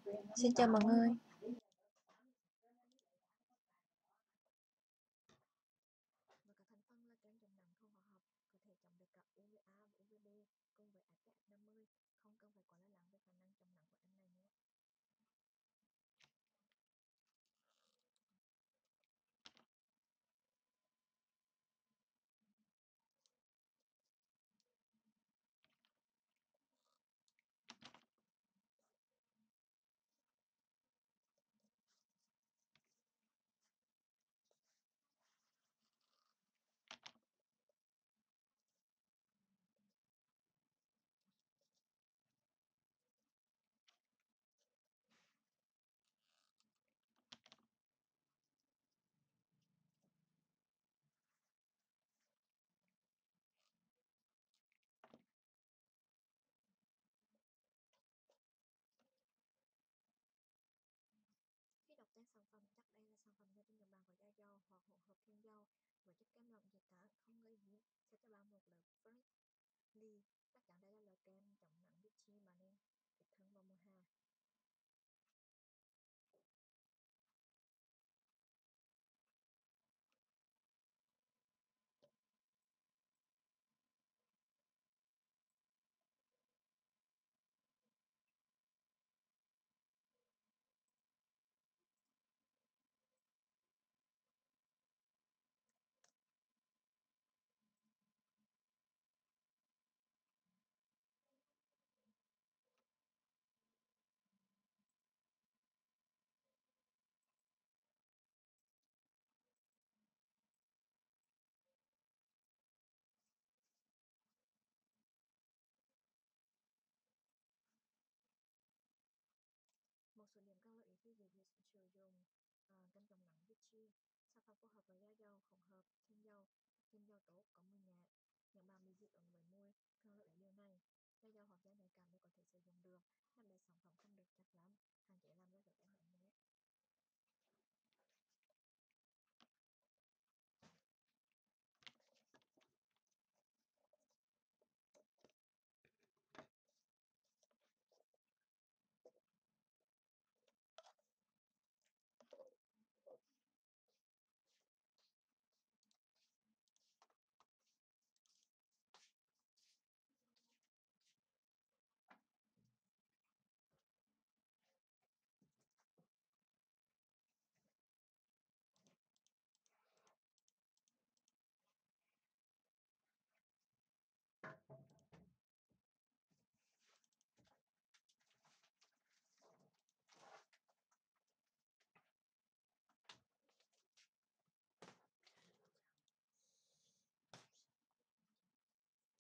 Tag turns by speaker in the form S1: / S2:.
S1: Xin chào mọi người.
S2: Và các thành phần là kem chống nắng không hóa học có thể chống được cả UVA và UVB cùng với SPF 50, không cần phải quá lo lắng về khả năng chống nắng của em này nữa. Khi đọc tên sản phẩm, chắc đây là sản phẩm dành cho những bạn có da dầu hoặc hỗn hợp thiên dầu. Với chất kem lỏng dễ tán, không gây dính, sẽ cho bạn một lớp friendly. Chắc chắn đây là loại kem chống nắng Vichy mà nên thích thân vào mùa hè. Một số điểm cần lưu ý khi sử dụng kem chống nắng Vichy. Sản phẩm phù hợp với da dầu, hỗn hợp, thiên dầu tốt, có mùi nhẹ. Những bạn bị dị ứng với mùi cần lưu ý điều này. Da dầu hoặc da nhạy cảm đều có